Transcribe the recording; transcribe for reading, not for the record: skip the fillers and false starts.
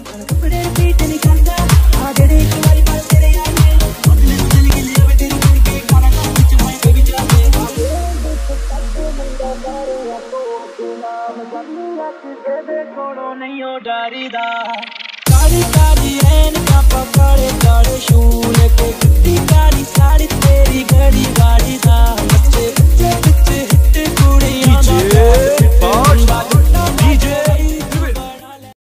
कपड़े पीट नहीं करता आ जेड़े एक बारी बाल तेरे यार ने बदले बदल के ले आवे तेरी छोड़ के खाना खा कुछ मैं बेबी जाते नहीं हो डरीदा कारी कारी ऐन का पकड़े काले शू लेके कितनी कारी साड़ी तेरी घड़ी